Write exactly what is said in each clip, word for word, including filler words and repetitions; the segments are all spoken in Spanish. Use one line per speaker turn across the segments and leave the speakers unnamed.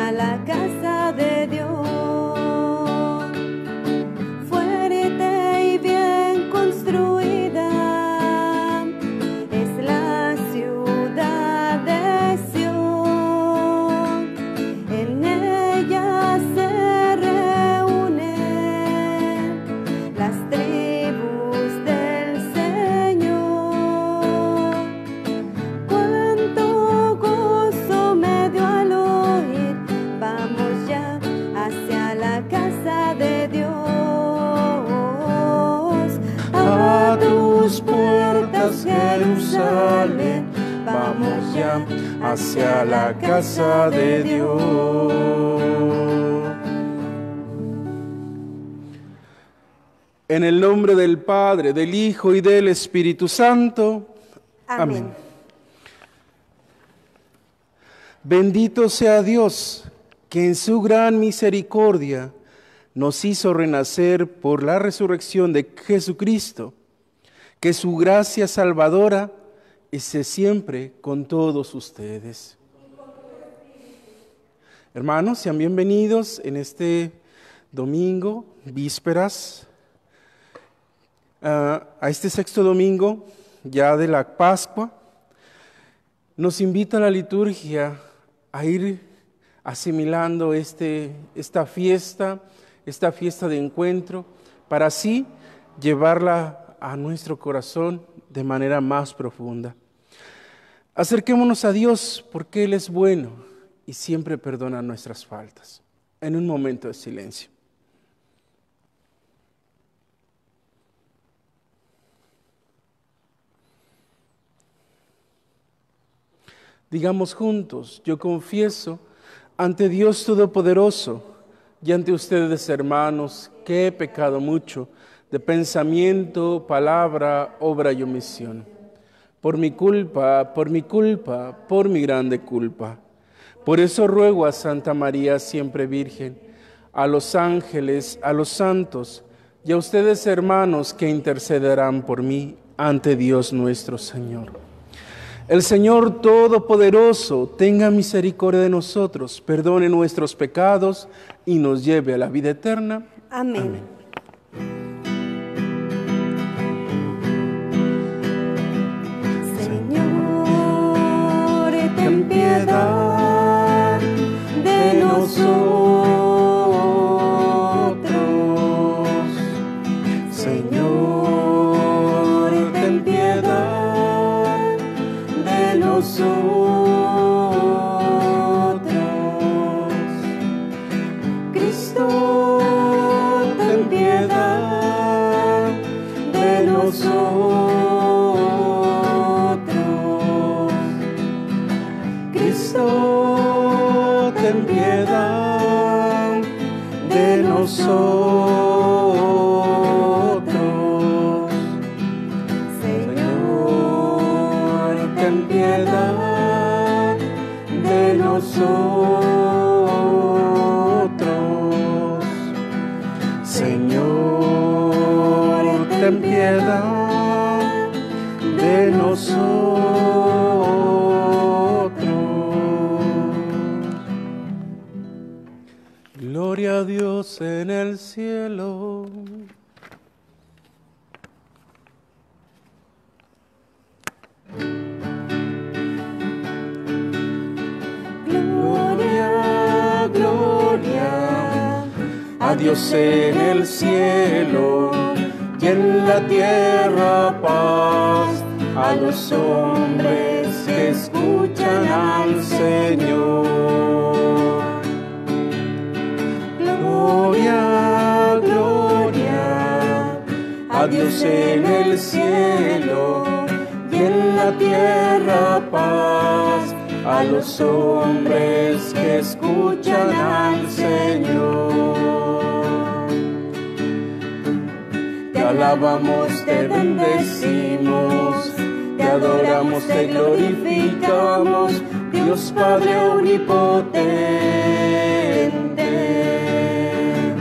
hacia la casa de Dios. Fuerte y bien construida es la ciudad de Sión. En ella se reúnen las tribus del Señor. Cuánto gozo me dio al oír, vamos ya hacia la casa de Dios. A tus puertas, Jerusalén, vamos ya hacia la casa de Dios.
En el nombre del Padre, del Hijo y del Espíritu Santo.
Amén.
Amén. Bendito sea Dios, que en su gran misericordia nos hizo renacer por la resurrección de Jesucristo. Que su gracia salvadora esté siempre con todos ustedes. Hermanos, sean bienvenidos en este domingo, vísperas, uh, a este sexto domingo ya de la Pascua. Nos invita la liturgia a ir asimilando este, esta fiesta, esta fiesta de encuentro, para así llevarla a nuestro corazón de manera más profunda. Acerquémonos a Dios porque Él es bueno y siempre perdona nuestras faltas. En un momento de silencio. Digamos juntos: yo confieso ante Dios Todopoderoso y ante ustedes, hermanos, que he pecado mucho de pensamiento, palabra, obra y omisión. Por mi culpa, por mi culpa, por mi grande culpa. Por eso ruego a Santa María, siempre Virgen, a los ángeles, a los santos y a ustedes, hermanos, que intercederán por mí ante Dios nuestro Señor. El Señor Todopoderoso tenga misericordia de nosotros, perdone nuestros pecados y nos lleve a la vida eterna.
Amén.
Amén.
Señor, ten piedad de nosotros. Señor, ten piedad de nosotros. Cristo, ten piedad de nosotros. Cristo, ten piedad de nosotros. Señor, ten piedad de nosotros. Señor, ten piedad de nosotros. Gloria a Dios en el cielo. Gloria, gloria a Dios en el cielo y en la tierra paz a los hombres que escuchan al Señor. Gloria, gloria a Dios en el cielo y en la tierra paz a los hombres que escuchan al Señor. Te alabamos, te bendecimos, te adoramos, te glorificamos, Dios Padre omnipotente.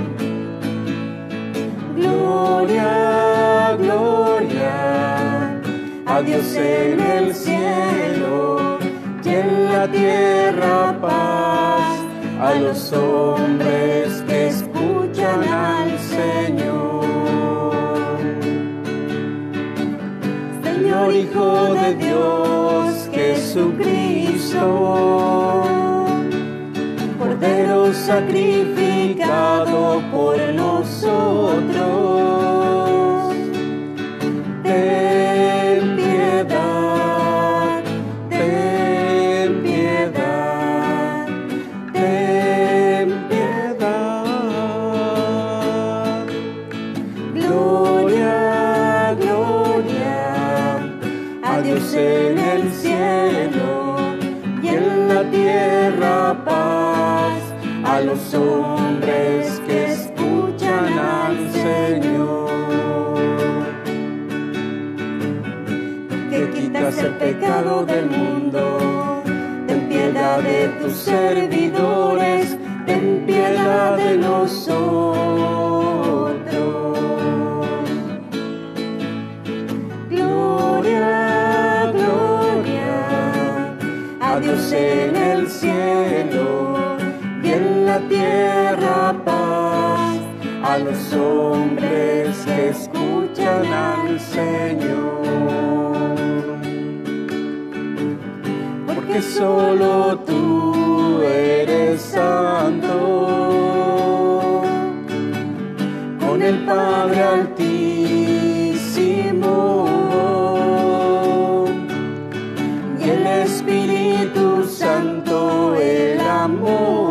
Gloria, gloria a Dios en el cielo y en la tierra paz a
los hombres que escuchan al Señor. Señor Hijo de Dios, Jesucristo, Cordero sacrificado por nosotros, ten piedad, ten piedad, ten piedad. Gloria, gloria a Dios en el cielo y en la tierra paz a los hombres que escuchan al Señor. Que quitas el pecado del mundo, ten piedad de tus servidores, ten piedad de nosotros. Gloria, gloria a Dios en el cielo y en la tierra paz a los hombres que escuchan al Señor. Porque solo tú eres santo, con el Padre Altísimo y el Espíritu Santo, el amor.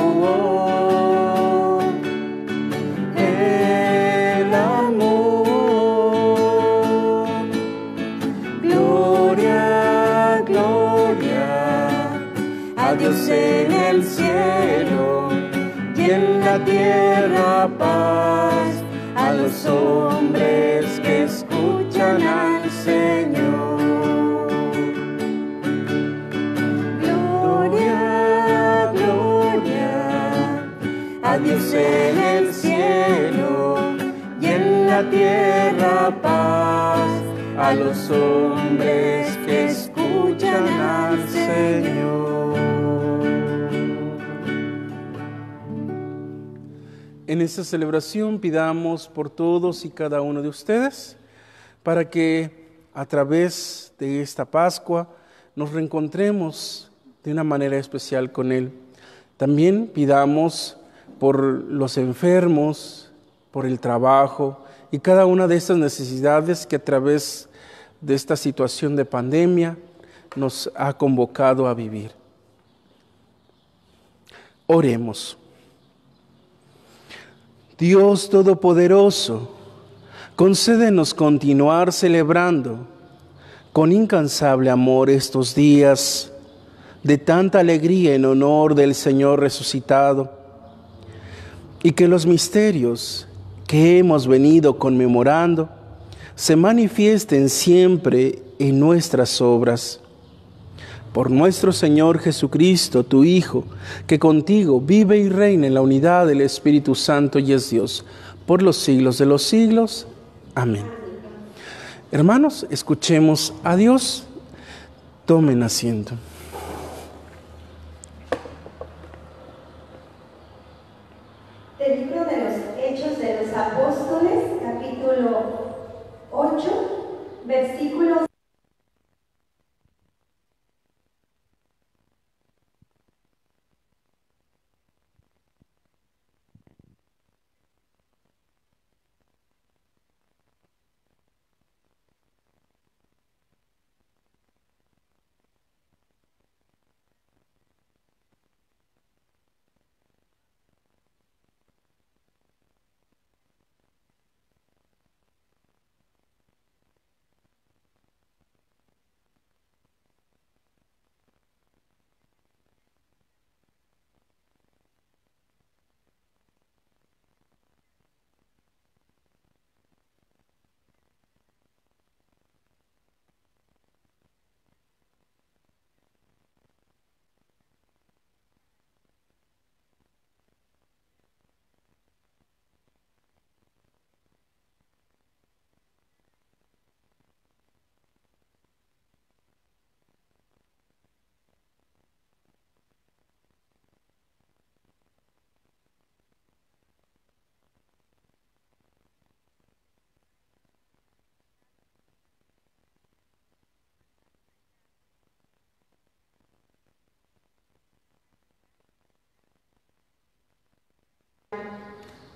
Dios en el cielo y en la tierra paz a los hombres que escuchan al Señor. Gloria, gloria a Dios en el cielo y en la tierra paz a los hombres que escuchan al Señor. En esta celebración pidamos por todos y cada uno de ustedes para que a través de esta Pascua nos reencontremos de una manera especial con Él. También pidamos por los enfermos, por el trabajo y cada una de estas necesidades que a través de esta situación de pandemia nos ha convocado a vivir. Oremos. Dios Todopoderoso, concédenos continuar celebrando con incansable amor estos días de tanta alegría en honor del Señor resucitado, y que los misterios que hemos venido conmemorando se manifiesten siempre en nuestras obras. Por nuestro Señor Jesucristo, tu Hijo, que contigo vive y reina en la unidad del Espíritu Santo y es Dios, por los siglos de los siglos. Amén. Hermanos, escuchemos a Dios. Tomen asiento.
Del libro de los Hechos de los Apóstoles, capítulo ocho, versículos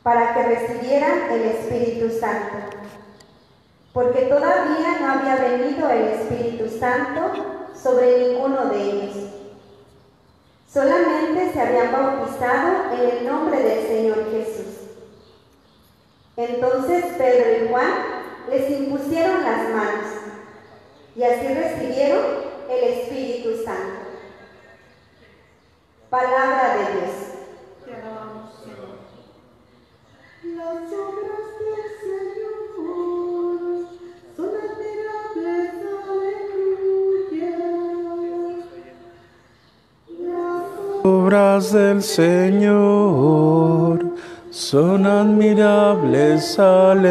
para que recibieran el Espíritu Santo, porque todavía no había venido el Espíritu Santo sobre ninguno de ellos. Solamente se habían bautizado en el nombre del Señor Jesús. Entonces Pedro y Juan les impusieron las manos, y así recibieron el Espíritu Santo. Palabra de Dios.
Te alabamos, Señor. Las obras del Señor son admirables, aleluya. Las
Obras del Señor son admirables,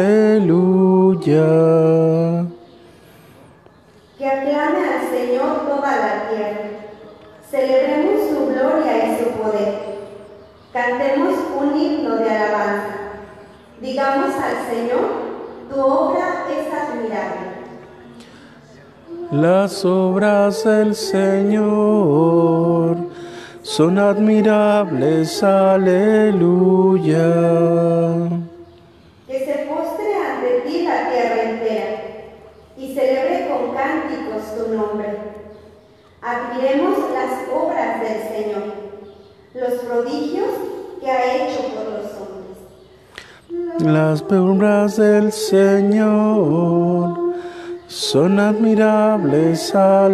aleluya.
Que aclame al Señor toda la tierra. Celebremos su gloria y su poder. Cantemos un himno de alabanza. Digamos al Señor, tu obra es admirable.
Las obras del Señor son admirables, aleluya.
Que se postre ante ti la tierra entera y celebre con cánticos tu nombre. Admiremos las obras del Señor, los prodigios que ha hecho por los hombres.
Las obras del Señor son admirables,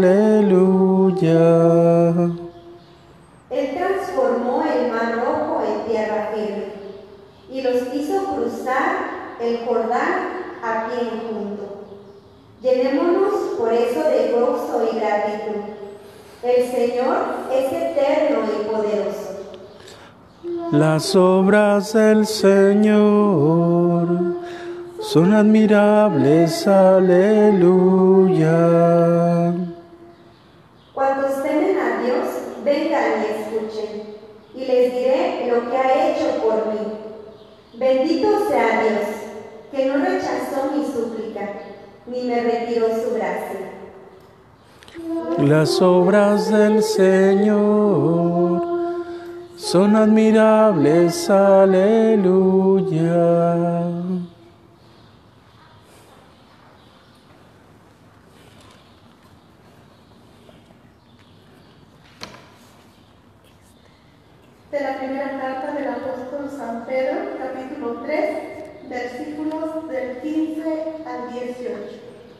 aleluya.
Él transformó el mar rojo en tierra firme y los hizo cruzar el Jordán a pie junto. Llenémonos por eso de gozo y gratitud. El Señor es eterno y poderoso.
Las obras del Señor son admirables, aleluya.
Cuantos temen a Dios, vengan y escuchen, y les diré lo que ha hecho por mí. Bendito sea Dios, que no rechazó mi súplica, ni me retiró su gracia.
Las obras del Señor son admirables, aleluya.
De la primera carta del apóstol San Pedro, capítulo tres, versículos del quince al dieciocho.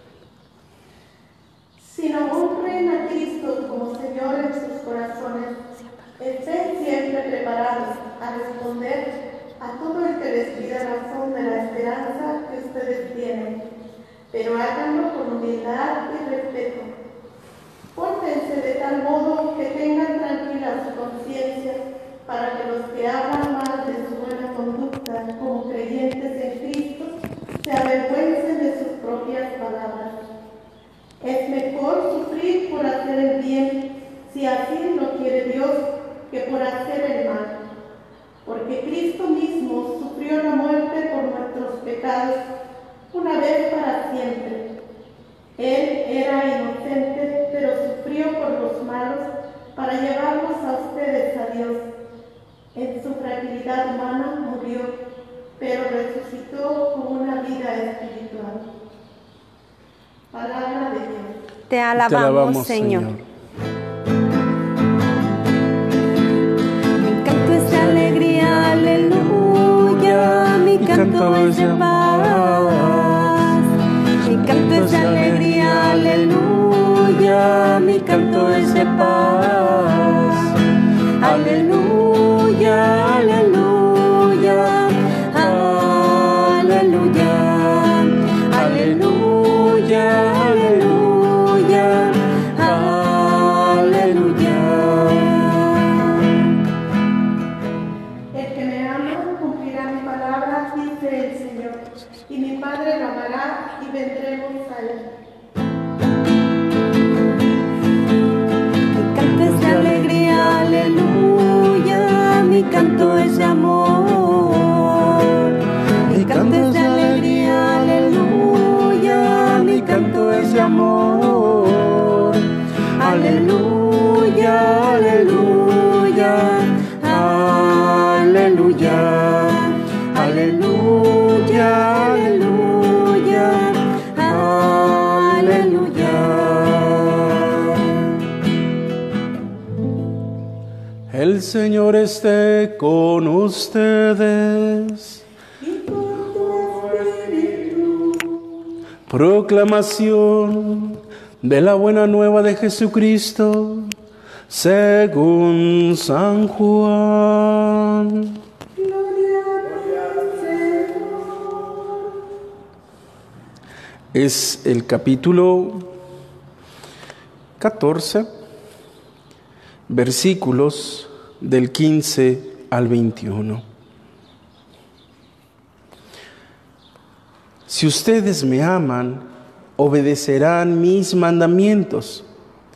Sino honren a Cristo como Señor en sus corazones. Estén siempre preparados a responder a todo el que les pida razón de la esperanza que ustedes tienen, pero háganlo con humildad y respeto. Pórtense de tal modo que tengan tranquila su conciencia, para que los que hablan mal de su buena conducta como creyentes en Cristo se avergüencen de sus propias palabras. Es mejor sufrir por hacer el bien, si así lo quiere Dios, que por hacer el mal. Porque Cristo mismo sufrió la muerte por nuestros pecados, una vez para siempre. Él era inocente, pero sufrió por los malos para llevarnos a ustedes a Dios. En su fragilidad humana murió, pero resucitó con una vida espiritual. Palabra de Dios.
Te alabamos,
Te alabamos,
Señor.
Señor.
Mi canto es de alegría, aleluya. Mi canto es de paz. Mi canto es de alegría, aleluya. Mi canto es de paz. Aleluya, aleluya, aleluya, aleluya, aleluya, aleluya.
El que me ama cumplirá mi palabra, dice el Señor, y mi Padre lo amará y vendremos a él.
Mi canto es de alegría, aleluya. Mi canto es de amor. Mi canto es de alegría, aleluya. Mi canto es de amor. Aleluya, aleluya, aleluya, aleluya,
aleluya, aleluya, aleluya. El Señor esté con ustedes.
Y con tu espíritu.
Proclamación de la buena nueva de Jesucristo según San Juan.
Gloria a ti, Señor.
Es el capítulo catorce, versículos del quince al veintiuno. Si ustedes me aman, obedecerán mis mandamientos.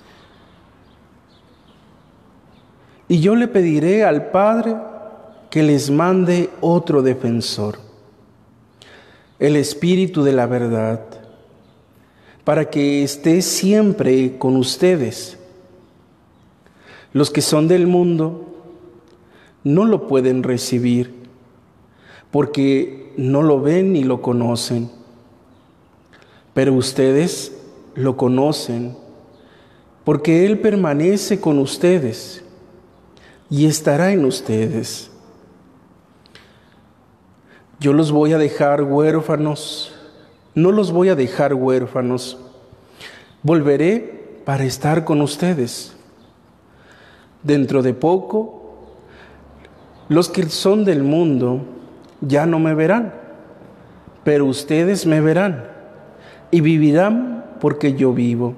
Y yo le pediré al Padre que les mande otro defensor, el Espíritu de la verdad, para que esté siempre con ustedes. Los que son del mundo no lo pueden recibir, porque no lo ven ni lo conocen. Pero ustedes lo conocen, porque Él permanece con ustedes y estará en ustedes. Yo los voy a dejar huérfanos, no los voy a dejar huérfanos. Volveré para estar con ustedes. Dentro de poco, los que son del mundo ya no me verán, pero ustedes me verán y vivirán porque yo vivo.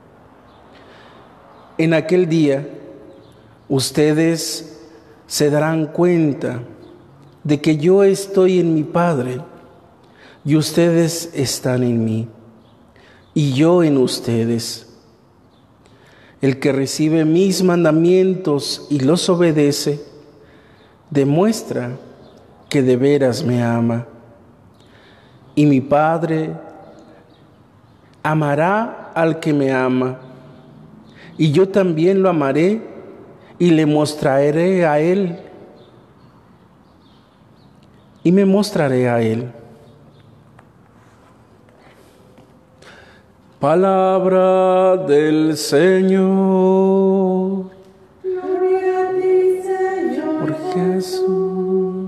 En aquel día, ustedes se darán cuenta de que yo estoy en mi Padre y ustedes están en mí y yo en ustedes. El que recibe mis mandamientos y los obedece, demuestra que de veras me ama. Y mi Padre amará al que me ama, y yo también lo amaré y le mostraré a él, y me mostraré a él. Palabra del Señor.
Gloria a ti, Señor.
Por Jesús.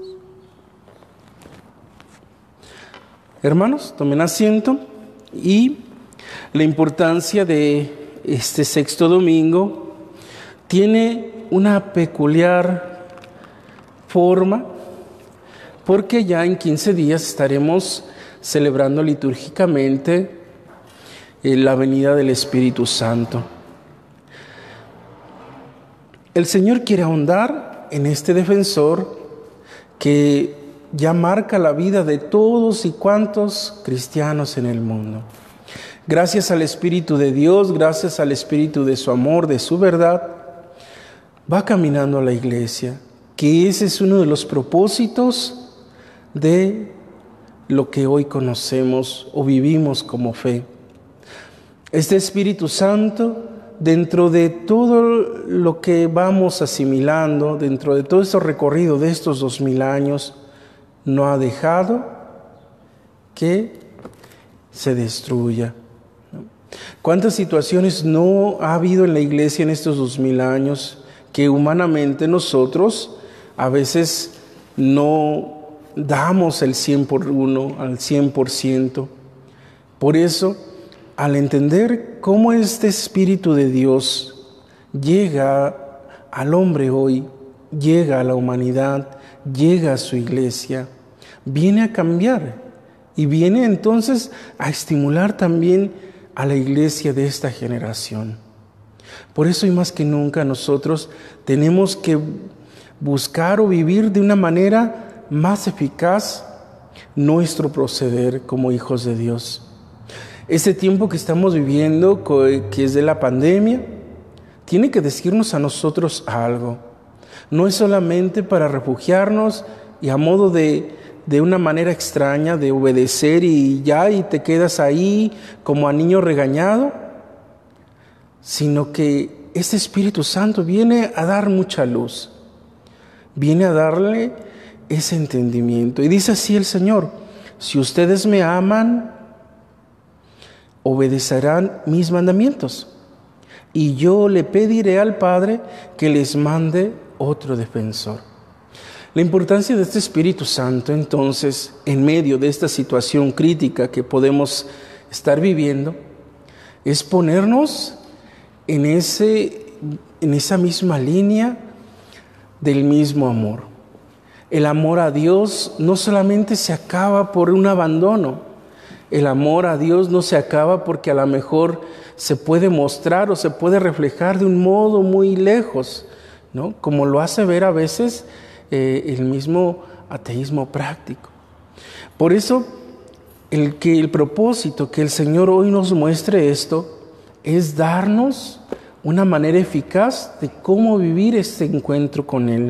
Hermanos, tomen asiento. Y la importancia de este sexto domingo tiene una peculiar forma, porque ya en quince días estaremos celebrando litúrgicamente la venida del Espíritu Santo. El Señor quiere ahondar en este defensor que ya marca la vida de todos y cuantos cristianos en el mundo. Gracias al Espíritu de Dios, gracias al Espíritu de su amor, de su verdad, va caminando a la iglesia, que ese es uno de los propósitos de lo que hoy conocemos o vivimos como fe. Este Espíritu Santo, dentro de todo lo que vamos asimilando, dentro de todo este recorrido de estos dos mil años, no ha dejado que se destruya. ¿Cuántas situaciones no ha habido en la iglesia en estos dos mil años que humanamente nosotros a veces no damos el cien por uno, al cien por ciento? Por eso, al entender cómo este Espíritu de Dios llega al hombre hoy, llega a la humanidad, llega a su iglesia, viene a cambiar y viene entonces a estimular también a la iglesia de esta generación. Por eso y más que nunca nosotros tenemos que buscar o vivir de una manera más eficaz nuestro proceder como hijos de Dios. Este tiempo que estamos viviendo, que es de la pandemia, tiene que decirnos a nosotros algo. No es solamente para refugiarnos y a modo de, de una manera extraña de obedecer y ya y te quedas ahí como a niño regañado, sino que este Espíritu Santo viene a dar mucha luz, viene a darle ese entendimiento. Y dice así el Señor: si ustedes me aman, obedecerán mis mandamientos. Y yo le pediré al Padre que les mande otro defensor. La importancia de este Espíritu Santo, entonces, en medio de esta situación crítica que podemos estar viviendo, es ponernos en, ese, en esa misma línea del mismo amor. El amor a Dios no solamente se acaba por un abandono. El amor a Dios no se acaba porque a lo mejor se puede mostrar o se puede reflejar de un modo muy lejos, ¿no? Como lo hace ver a veces eh, el mismo ateísmo práctico. Por eso, el, que el propósito que el Señor hoy nos muestre esto es darnos una manera eficaz de cómo vivir este encuentro con Él,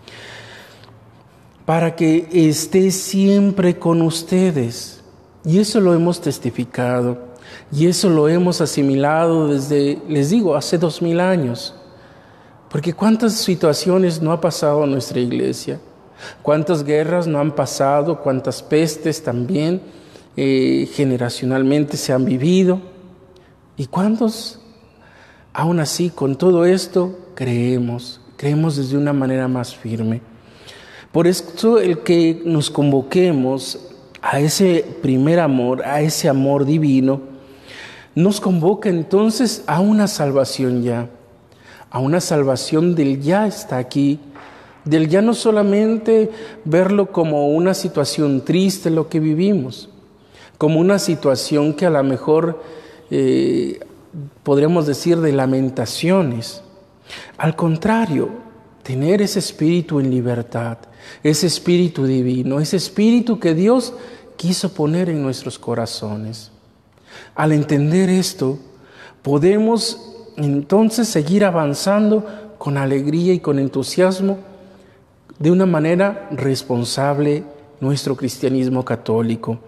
para que esté siempre con ustedes. Y eso lo hemos testificado, y eso lo hemos asimilado desde, les digo, hace dos mil años. Porque cuántas situaciones no ha pasado en nuestra iglesia, cuántas guerras no han pasado, cuántas pestes también eh, generacionalmente se han vivido, y cuántos, aún así, con todo esto, creemos, creemos desde una manera más firme. Por eso el que nos convoquemos a ese primer amor, a ese amor divino, nos convoca entonces a una salvación ya, a una salvación del ya está aquí, del ya no solamente verlo como una situación triste lo que vivimos, como una situación que a lo mejor eh, podríamos decir de lamentaciones. Al contrario, tener ese espíritu en libertad, ese espíritu divino, ese espíritu que Dios quiso poner en nuestros corazones. Al entender esto, podemos entonces seguir avanzando con alegría y con entusiasmo, de una manera responsable, nuestro cristianismo católico.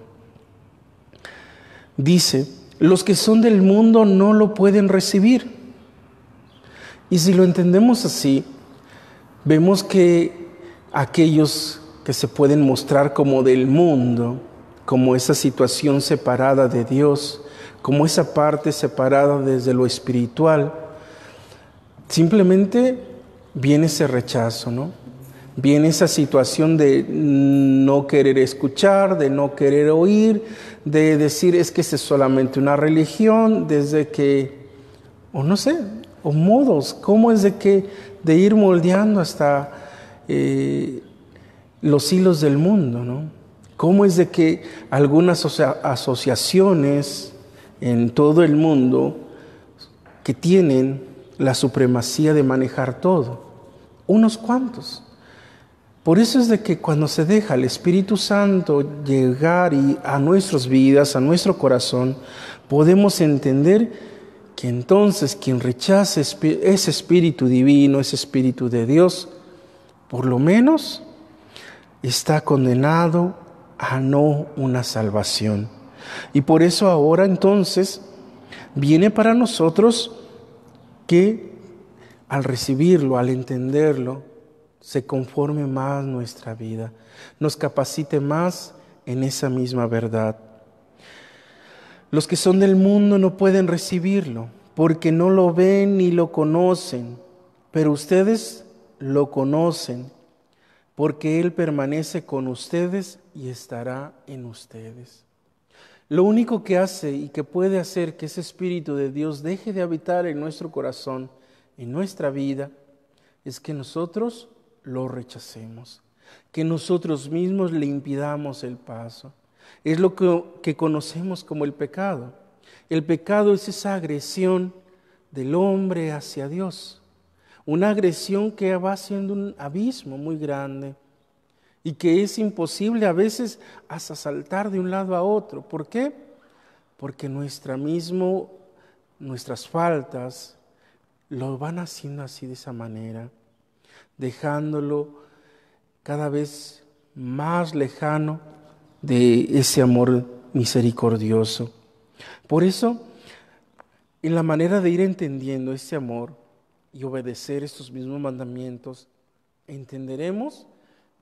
Dice: los que son del mundo no lo pueden recibir. Y si lo entendemos así, vemos que aquellos que se pueden mostrar como del mundo, como esa situación separada de Dios, como esa parte separada desde lo espiritual, simplemente viene ese rechazo, ¿no? Viene esa situación de no querer escuchar, de no querer oír, de decir es que es solamente una religión, desde que, o no sé, o modos, cómo es de que de ir moldeando hasta eh, los hilos del mundo, ¿no? Cómo es de que algunas asocia- asociaciones en todo el mundo que tienen la supremacía de manejar todo, unos cuantos. Por eso es de que cuando se deja el Espíritu Santo llegar y a nuestras vidas, a nuestro corazón, podemos entender que entonces quien rechace ese Espíritu divino, ese Espíritu de Dios, por lo menos está condenado a no una salvación. Y por eso ahora entonces viene para nosotros que al recibirlo, al entenderlo, se conforme más nuestra vida, nos capacite más en esa misma verdad. Los que son del mundo no pueden recibirlo, porque no lo ven ni lo conocen, pero ustedes lo conocen, porque Él permanece con ustedes y estará en ustedes. Lo único que hace y que puede hacer que ese Espíritu de Dios deje de habitar en nuestro corazón, en nuestra vida, es que nosotros lo rechacemos, que nosotros mismos le impidamos el paso. Es lo que, que conocemos como el pecado. El pecado es esa agresión del hombre hacia Dios, una agresión que va haciendo un abismo muy grande y que es imposible a veces hasta saltar de un lado a otro. ¿Por qué? Porque nuestra mismo, nuestras faltas lo van haciendo así de esa manera, dejándolo cada vez más lejano de ese amor misericordioso. Por eso, en la manera de ir entendiendo ese amor y obedecer estos mismos mandamientos, entenderemos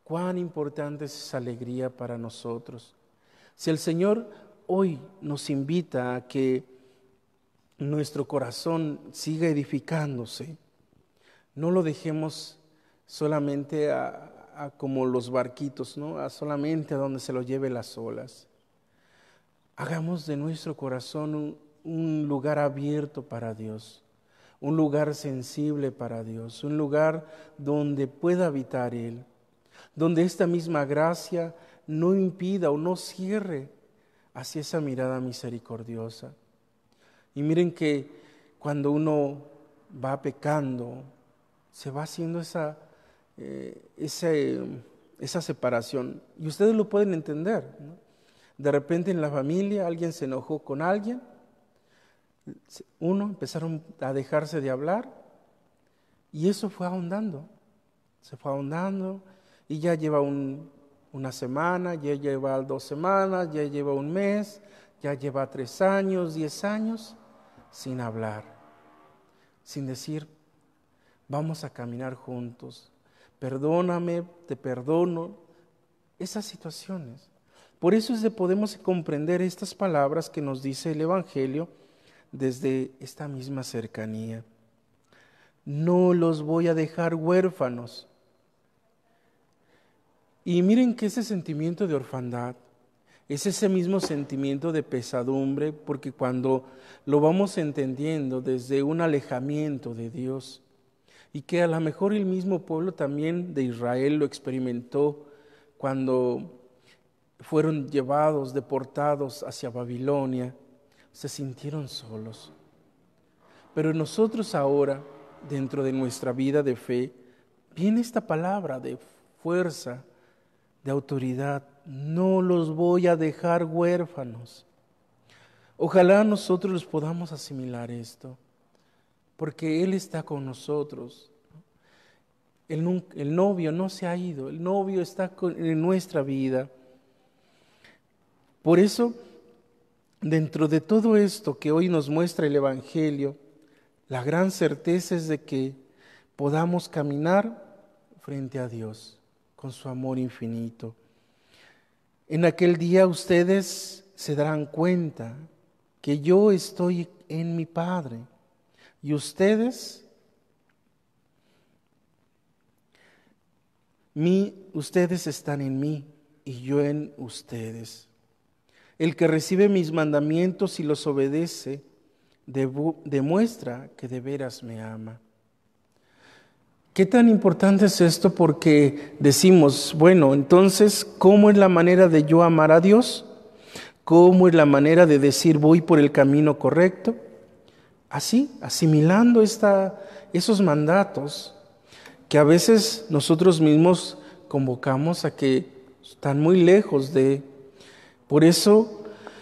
cuán importante es esa alegría para nosotros. Si el Señor hoy nos invita a que nuestro corazón siga edificándose, no lo dejemos solamente a, a como los barquitos, ¿no? A solamente a donde se lo lleve las olas. Hagamos de nuestro corazón un, un lugar abierto para Dios, un lugar sensible para Dios, un lugar donde pueda habitar Él, donde esta misma gracia no impida o no cierre hacia esa mirada misericordiosa. Y miren que cuando uno va pecando, se va haciendo esa, eh, esa, esa separación. Y ustedes lo pueden entender, ¿no? De repente en la familia alguien se enojó con alguien, uno empezaron a dejarse de hablar y eso fue ahondando, se fue ahondando y ya lleva un, una semana, ya lleva dos semanas, ya lleva un mes, ya lleva tres años, diez años sin hablar, sin decir, vamos a caminar juntos, perdóname, te perdono, esas situaciones. Por eso es de podemos comprender estas palabras que nos dice el Evangelio desde esta misma cercanía. No los voy a dejar huérfanos. Y miren que ese sentimiento de orfandad es ese mismo sentimiento de pesadumbre, porque cuando lo vamos entendiendo desde un alejamiento de Dios, y que a lo mejor el mismo pueblo también de Israel lo experimentó cuando fueron llevados, deportados hacia Babilonia, se sintieron solos. Pero nosotros ahora, dentro de nuestra vida de fe, viene esta palabra de fuerza, de autoridad, no los voy a dejar huérfanos. Ojalá nosotros los podamos asimilar esto, porque Él está con nosotros. El, el novio no se ha ido, el novio está con, en nuestra vida. Por eso, dentro de todo esto que hoy nos muestra el Evangelio, la gran certeza es de que podamos caminar frente a Dios con su amor infinito. En aquel día ustedes se darán cuenta que yo estoy en mi Padre y ustedes, mí, ustedes están en mí y yo en ustedes. El que recibe mis mandamientos y los obedece, demuestra que de veras me ama. ¿Qué tan importante es esto? Porque decimos, bueno, entonces, ¿cómo es la manera de yo amar a Dios? ¿Cómo es la manera de decir voy por el camino correcto? Así, asimilando esta, esos mandatos que a veces nosotros mismos convocamos a que están muy lejos de. Por eso,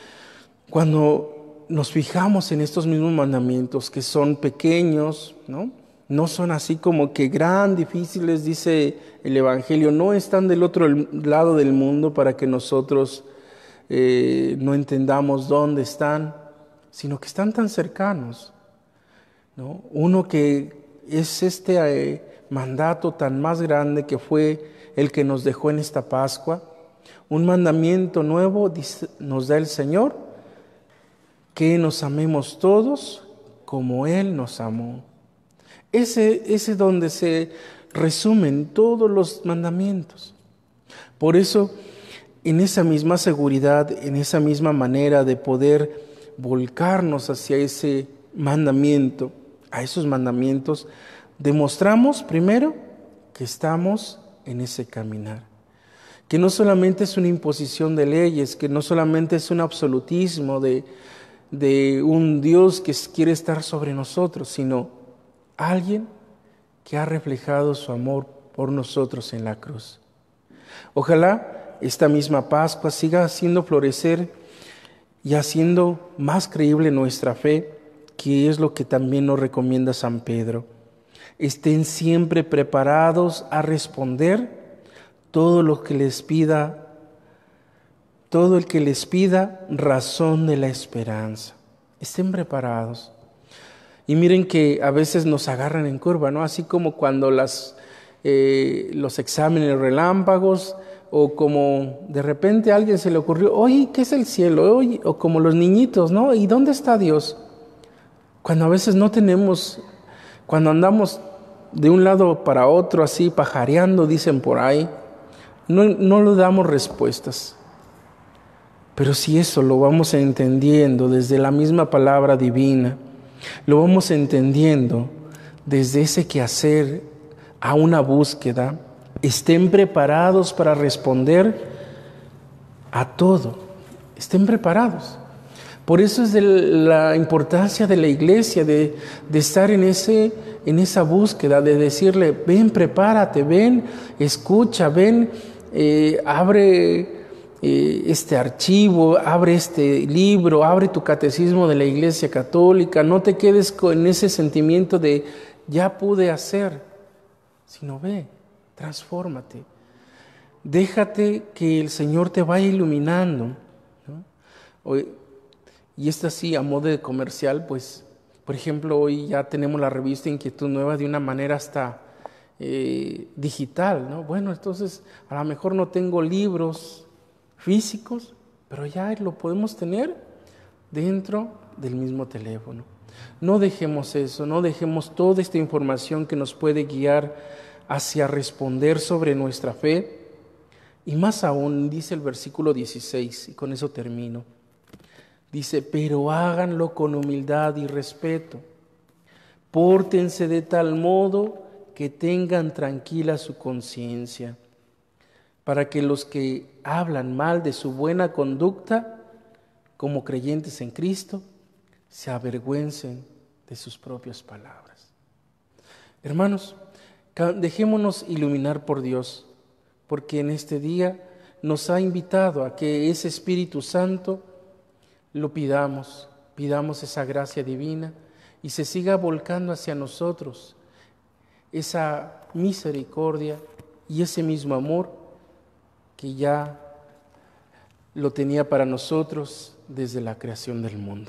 cuando nos fijamos en estos mismos mandamientos que son pequeños, ¿no? No son así como que gran difíciles, dice el Evangelio, no están del otro lado del mundo para que nosotros eh, no entendamos dónde están, sino que están tan cercanos, ¿no? Uno que es este eh, mandato tan más grande que fue el que nos dejó en esta Pascua, un mandamiento nuevo dice, nos da el Señor, que nos amemos todos como Él nos amó. Ese, ese es donde se resumen todos los mandamientos. Por eso, en esa misma seguridad, en esa misma manera de poder volcarnos hacia ese mandamiento, a esos mandamientos, demostramos primero que estamos en ese caminar. Que no solamente es una imposición de leyes, que no solamente es un absolutismo de, de un Dios que quiere estar sobre nosotros, sino alguien que ha reflejado su amor por nosotros en la cruz. Ojalá esta misma Pascua siga haciendo florecer y haciendo más creíble nuestra fe, que es lo que también nos recomienda San Pedro. Estén siempre preparados a responder todo lo que les pida, todo el que les pida razón de la esperanza. Estén preparados. Y miren que a veces nos agarran en curva, ¿no? Así como cuando las eh, los exámenes relámpagos, o como de repente a alguien se le ocurrió, oye, ¿qué es el cielo? Oye, o como los niñitos, ¿no? ¿Y dónde está Dios? Cuando a veces no tenemos, cuando andamos de un lado para otro así, pajareando, dicen por ahí, no, no le damos respuestas. Pero si eso lo vamos entendiendo desde la misma palabra divina, lo vamos entendiendo desde ese quehacer a una búsqueda, estén preparados para responder a todo, estén preparados. Por eso es de la importancia de la iglesia, de, de estar en, ese, en esa búsqueda, de decirle, ven, prepárate, ven, escucha, ven, eh, abre eh, este archivo, abre este libro, abre tu catecismo de la Iglesia Católica, no te quedes con ese sentimiento de, ya pude hacer, sino ve, transfórmate, déjate que el Señor te vaya iluminando, ¿no? Hoy, y esto así, a modo de comercial, pues, por ejemplo, hoy ya tenemos la revista Inquietud Nueva de una manera hasta eh, digital, ¿no? Bueno, entonces, a lo mejor no tengo libros físicos, pero ya lo podemos tener dentro del mismo teléfono. No dejemos eso, no dejemos toda esta información que nos puede guiar hacia responder sobre nuestra fe. Y más aún, dice el versículo dieciséis, y con eso termino. Dice, pero háganlo con humildad y respeto. Pórtense de tal modo que tengan tranquila su conciencia, para que los que hablan mal de su buena conducta, como creyentes en Cristo, se avergüencen de sus propias palabras. Hermanos, dejémonos iluminar por Dios, porque en este día nos ha invitado a que ese Espíritu Santo lo pidamos, pidamos esa gracia divina y se siga volcando hacia nosotros esa misericordia y ese mismo amor que ya lo tenía para nosotros desde la creación del mundo.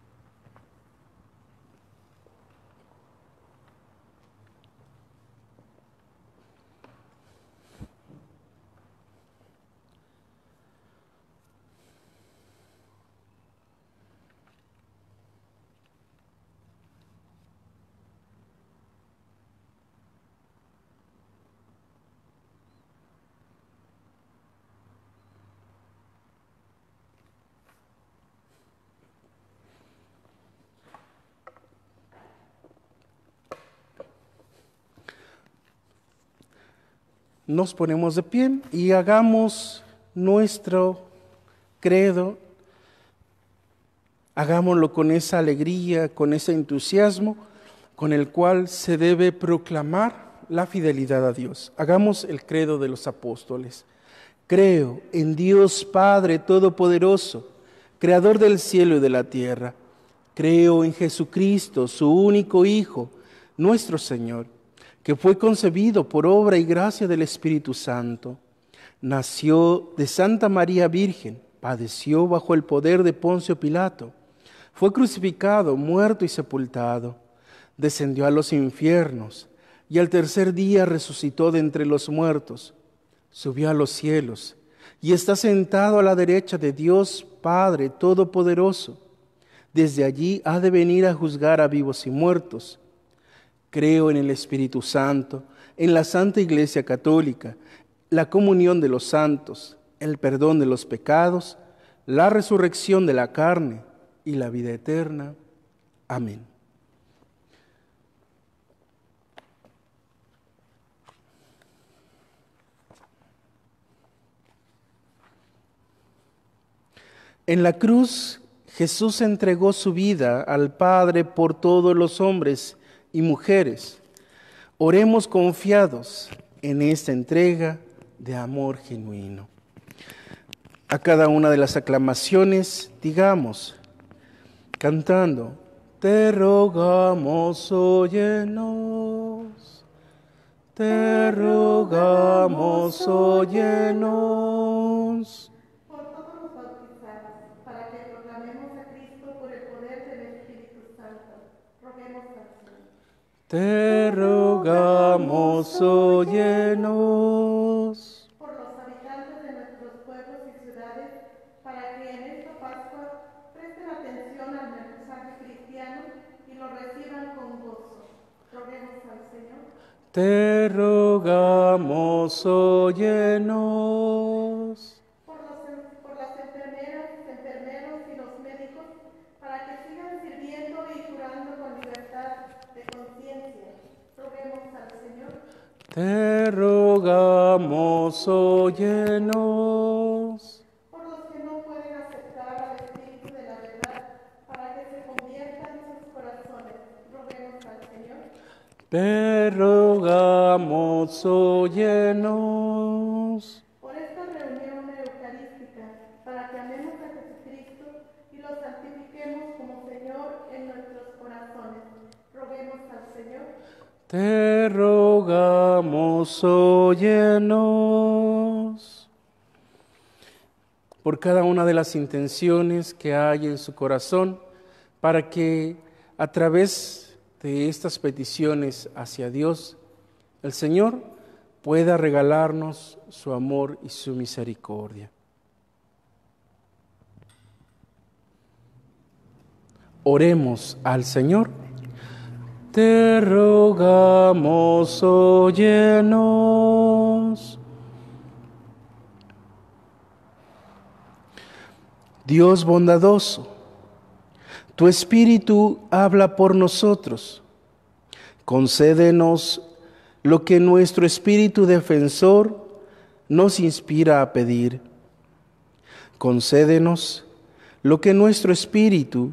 Nos ponemos de pie y hagamos nuestro credo, hagámoslo con esa alegría, con ese entusiasmo con el cual se debe proclamar la fidelidad a Dios. Hagamos el credo de los apóstoles. Creo en Dios Padre Todopoderoso, Creador del cielo y de la tierra. Creo en Jesucristo, su único Hijo, nuestro Señor, que fue concebido por obra y gracia del Espíritu Santo. Nació de Santa María Virgen, padeció bajo el poder de Poncio Pilato, fue crucificado, muerto y sepultado, descendió a los infiernos y al tercer día resucitó de entre los muertos, subió a los cielos y está sentado a la derecha de Dios Padre Todopoderoso. Desde allí ha de venir a juzgar a vivos y muertos. Creo en el Espíritu Santo, en la Santa Iglesia Católica, la comunión de los santos, el perdón de los pecados, la resurrección de la carne y la vida eterna. Amén. En la cruz, Jesús entregó su vida al Padre por todos los hombres y mujeres. Oremos confiados en esta entrega de amor genuino. A cada una de las aclamaciones, digamos, cantando, te rogamos, óyenos, te rogamos, óyenos.
Por todos los bautizados, para que proclamemos a Cristo por el poder del Espíritu Santo, roguemos al Señor.
Te rogamos, óyenos.
Por los habitantes de nuestros pueblos y ciudades, para que en esta Pascua presten atención al mensaje cristiano y lo reciban con gozo. Roguemos al Señor.
Te rogamos, óyenos.
Por, los, por las enfermeras, enfermeros y los médicos, para que sigan sirviendo y curando con libertad de conciencia. Roguemos al Señor.
Te rogamos, óyenos.
Por los que no pueden aceptar al Espíritu de la verdad, para que se conviertan sus corazones. Roguemos al Señor.
Te rogamos, óyenos.
Por esta reunión eucarística, para que amemos a Jesucristo y lo santifiquemos como Señor en nuestros corazones. Roguemos al Señor.
Te rogamos, óyenos. Por cada una de las intenciones que hay en su corazón, para que a través de estas peticiones hacia Dios, el Señor pueda regalarnos su amor y su misericordia. Oremos al Señor. Te rogamos, óyenos. Dios bondadoso, tu Espíritu habla por nosotros. Concédenos lo que nuestro Espíritu defensor nos inspira a pedir. Concédenos lo que nuestro Espíritu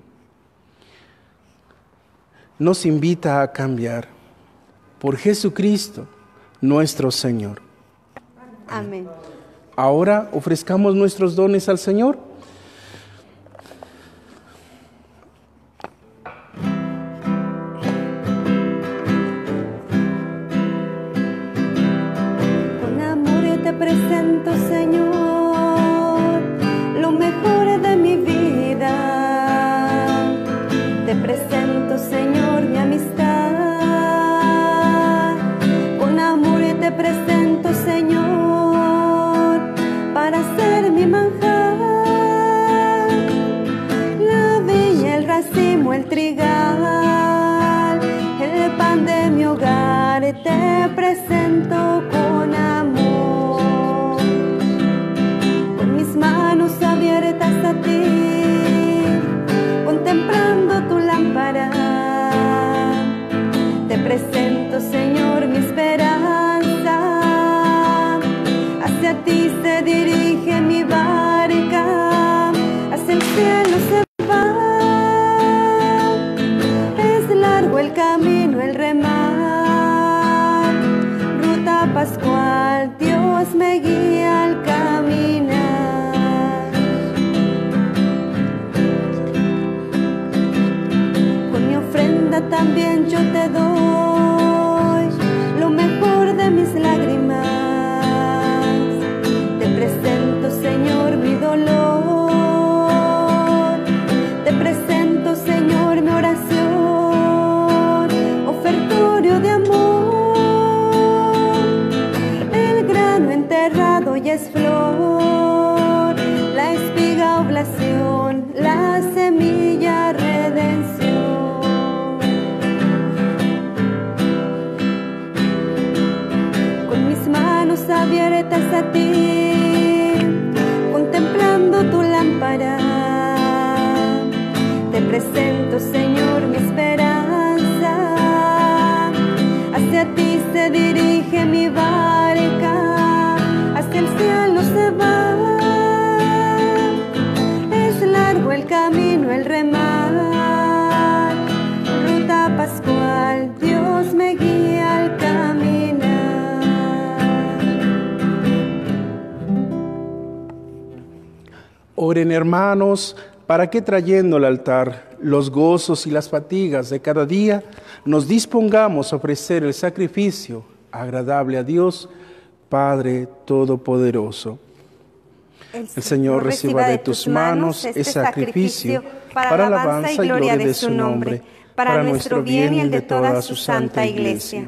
nos invita a cambiar. Por Jesucristo, nuestro Señor.
Amén.
Ahora ofrezcamos nuestros dones al Señor.
Con amor te presento, Señor, lo mejor de mi vida. Te presento, Señor, mi amistad. Con amor te presento, Señor, para ser mi manjar. La viña, el racimo, el trigal, el pan de mi hogar, te presento con amor. Con mis manos abiertas a ti, contemplando tu lámpara, te presento, Señor, mi esperanza. Hacia ti se dirige mi barca, hacia el cielo se va. Es largo el camino, el remar, ruta pascual, Dios me guía al caminar. Con mi ofrenda también yo te doy lo mejor de mis lágrimas. Te presento, Señor, mi dolor. Te presento, Señor, mi oración, ofertorio de amor. El grano enterrado ya es flor, la espiga oblación, la semilla redención. Con mis manos abiertas a ti, contemplando tu lámpara, te presento, Señor, mi esperanza. Hacia ti se dirige mi barca, hacia el cielo se va. Es largo el camino, el remar, ruta pascual, Dios me guía al caminar.
Oren, hermanos, para que trayendo al altar los gozos y las fatigas de cada día, nos dispongamos a ofrecer el sacrificio agradable a Dios, Padre Todopoderoso. El Señor reciba de tus manos este sacrificio para alabanza y gloria de su nombre,
para nuestro bien y el de toda su santa Iglesia.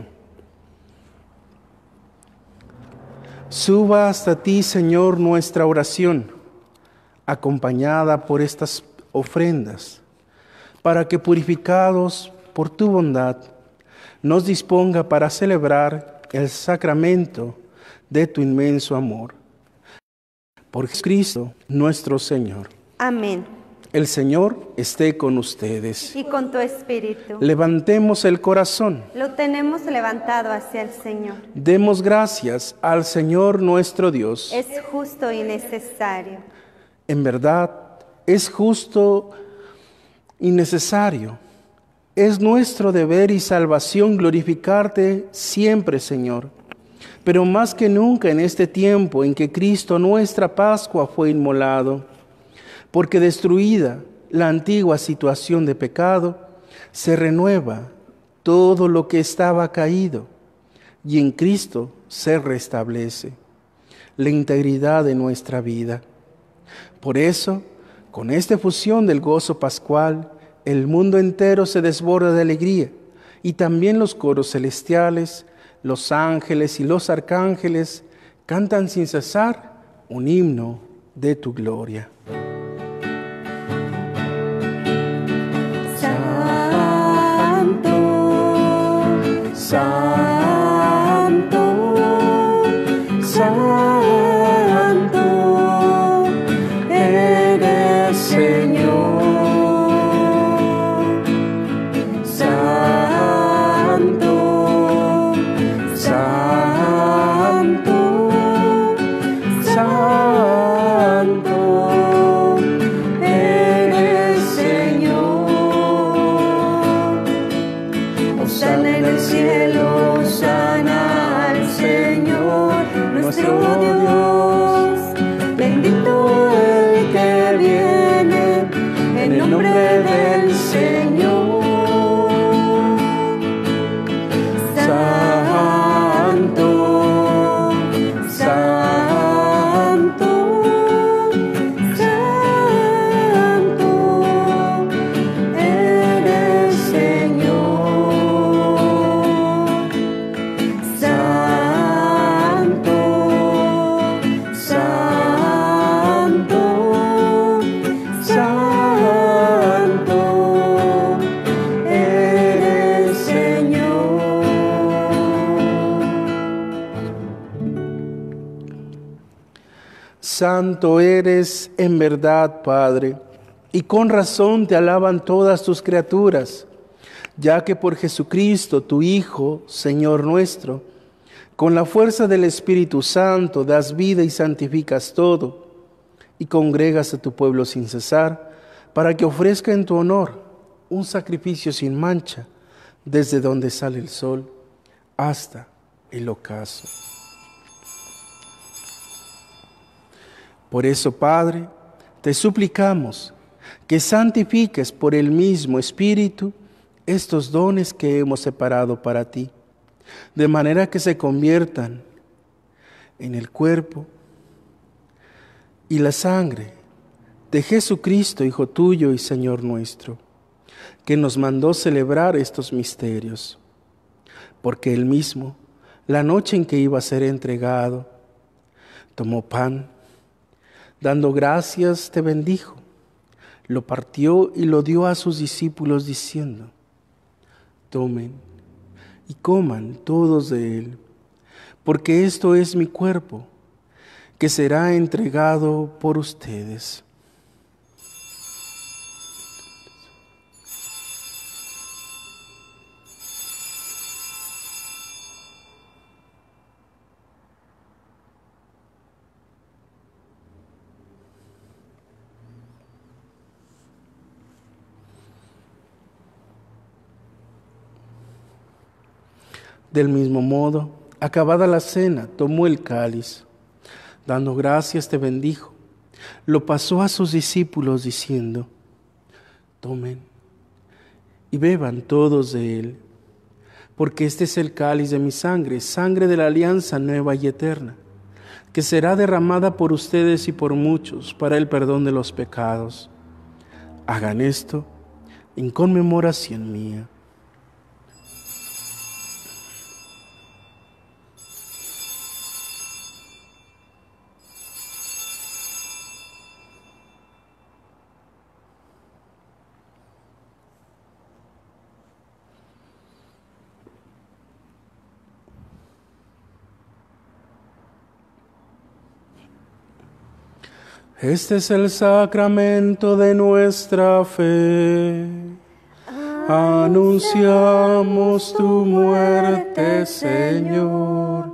Suba hasta ti, Señor, nuestra oración, acompañada por estas ofrendas, para que, purificados por tu bondad, nos disponga para celebrar el sacramento de tu inmenso amor. Por Jesucristo nuestro Señor.
Amén.
El Señor esté con ustedes.
Y con tu espíritu.
Levantemos el corazón.
Lo tenemos levantado hacia el Señor.
Demos gracias al Señor nuestro Dios.
Es justo y necesario.
En verdad, es justo y necesario. Es nuestro deber y salvación glorificarte siempre, Señor. Pero más que nunca en este tiempo en que Cristo, nuestra Pascua, fue inmolado, porque destruida la antigua situación de pecado, se renueva todo lo que estaba caído, y en Cristo se restablece la integridad de nuestra vida. Por eso, con esta efusión del gozo pascual, el mundo entero se desborda de alegría, y también los coros celestiales, los ángeles y los arcángeles cantan sin cesar un himno de tu gloria.
Santo, santo, santo, eres Señor.
Santo eres en verdad, Padre, y con razón te alaban todas tus criaturas, ya que por Jesucristo, tu Hijo, Señor nuestro, con la fuerza del Espíritu Santo das vida y santificas todo, y congregas a tu pueblo sin cesar, para que ofrezca en tu honor un sacrificio sin mancha, desde donde sale el sol hasta el ocaso. Por eso, Padre, te suplicamos que santifiques por el mismo Espíritu estos dones que hemos separado para ti, de manera que se conviertan en el cuerpo y la sangre de Jesucristo, Hijo tuyo y Señor nuestro, que nos mandó celebrar estos misterios, porque Él mismo, la noche en que iba a ser entregado, tomó pan, dando gracias, te bendijo, lo partió y lo dio a sus discípulos diciendo: tomen y coman todos de él, porque esto es mi cuerpo, que será entregado por ustedes. Del mismo modo, acabada la cena, tomó el cáliz, dando gracias te bendijo, lo pasó a sus discípulos diciendo: tomen y beban todos de él, porque este es el cáliz de mi sangre, sangre de la alianza nueva y eterna, que será derramada por ustedes y por muchos para el perdón de los pecados. Hagan esto en conmemoración mía. Este es el sacramento de nuestra fe. Anunciamos tu muerte, Señor.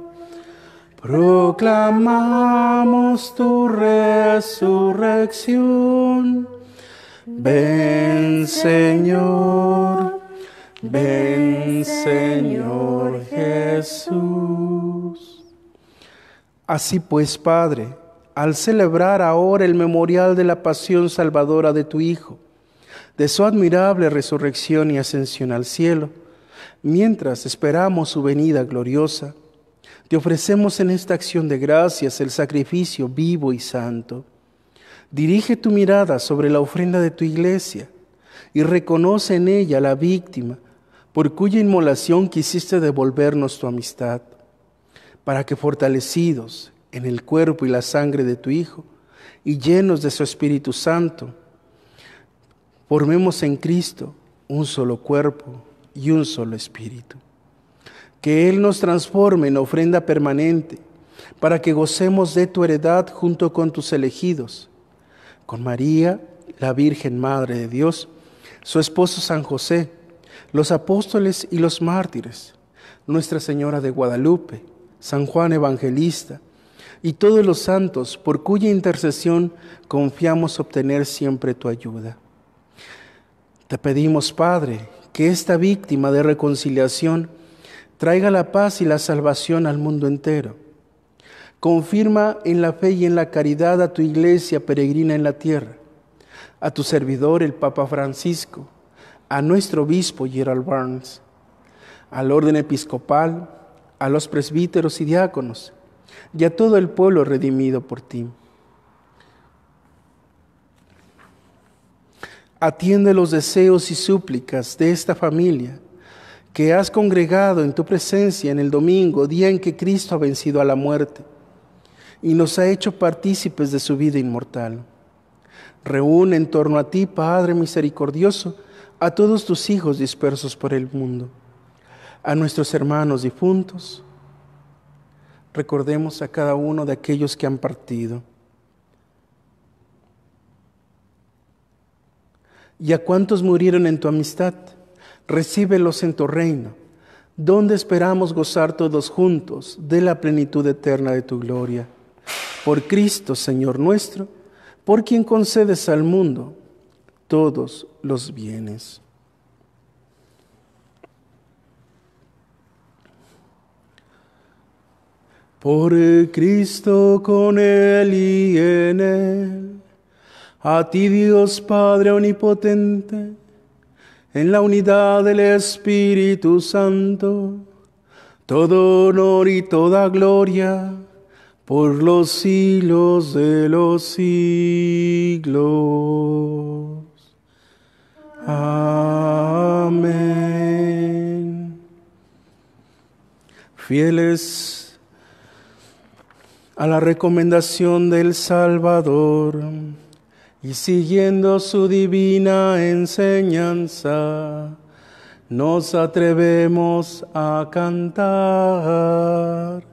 Proclamamos tu resurrección. Ven, Señor. Ven, Señor Jesús. Así pues, Padre, al celebrar ahora el memorial de la pasión salvadora de tu Hijo, de su admirable resurrección y ascensión al cielo, mientras esperamos su venida gloriosa, te ofrecemos en esta acción de gracias el sacrificio vivo y santo. Dirige tu mirada sobre la ofrenda de tu iglesia y reconoce en ella la víctima por cuya inmolación quisiste devolvernos tu amistad, para que fortalecidos en el cuerpo y la sangre de tu Hijo, y llenos de su Espíritu Santo, formemos en Cristo un solo cuerpo y un solo espíritu. Que Él nos transforme en ofrenda permanente, para que gocemos de tu heredad junto con tus elegidos, con María, la Virgen Madre de Dios, su esposo San José, los apóstoles y los mártires, Nuestra Señora de Guadalupe, San Juan Evangelista, y todos los santos por cuya intercesión confiamos obtener siempre tu ayuda. Te pedimos, Padre, que esta víctima de reconciliación traiga la paz y la salvación al mundo entero. Confirma en la fe y en la caridad a tu iglesia peregrina en la tierra, a tu servidor el Papa Francisco, a nuestro obispo Gerald Barnes, al orden episcopal, a los presbíteros y diáconos, y a todo el pueblo redimido por ti. Atiende los deseos y súplicas de esta familia que has congregado en tu presencia en el domingo, día en que Cristo ha vencido a la muerte y nos ha hecho partícipes de su vida inmortal. Reúne en torno a ti, Padre misericordioso, a todos tus hijos dispersos por el mundo, a nuestros hermanos difuntos. Recordemos a cada uno de aquellos que han partido. Y a cuantos murieron en tu amistad, recíbelos en tu reino, donde esperamos gozar todos juntos de la plenitud eterna de tu gloria. Por Cristo, Señor nuestro, por quien concedes al mundo todos los bienes. Por Cristo, con Él y en Él, a ti Dios Padre omnipotente, en la unidad del Espíritu Santo, todo honor y toda gloria, por los siglos de los siglos. Amén. Fieles a la recomendación del Salvador y siguiendo su divina enseñanza, nos atrevemos a cantar.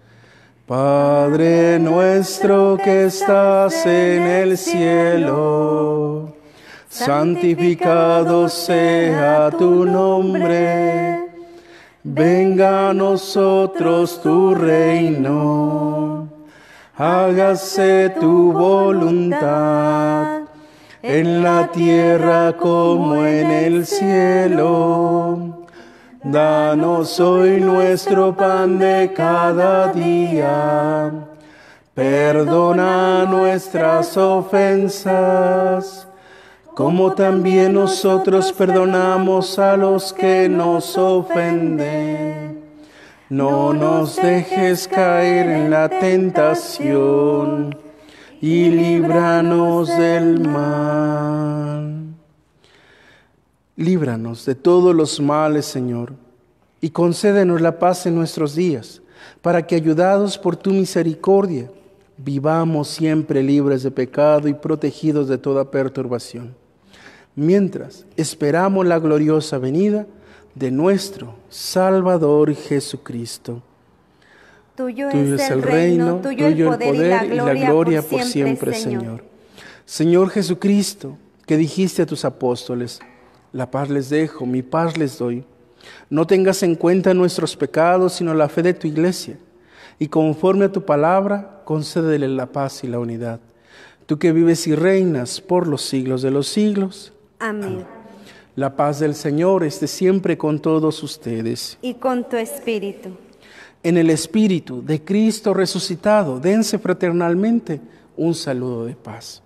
Padre nuestro que estás en el cielo, santificado sea tu nombre. Venga a nosotros tu reino. Hágase tu voluntad, en la tierra como en el cielo. Danos hoy nuestro pan de cada día. Perdona nuestras ofensas, como también nosotros perdonamos a los que nos ofenden. No nos dejes caer en la tentación, y líbranos del mal. Líbranos de todos los males, Señor, y concédenos la paz en nuestros días, para que, ayudados por tu misericordia, vivamos siempre libres de pecado y protegidos de toda perturbación, mientras esperamos la gloriosa venida de nuestro Salvador Jesucristo.
Tuyo, tuyo es el reino, tuyo el poder, el poder y, la y la gloria por siempre, Señor.
Señor. Señor Jesucristo, que dijiste a tus apóstoles: la paz les dejo, mi paz les doy. No tengas en cuenta nuestros pecados, sino la fe de tu iglesia, y conforme a tu palabra, concédele la paz y la unidad. Tú que vives y reinas por los siglos de los siglos.
Amén.
La paz del Señor esté siempre con todos ustedes.
Y con tu espíritu.
En el espíritu de Cristo resucitado, dense fraternalmente un saludo de paz.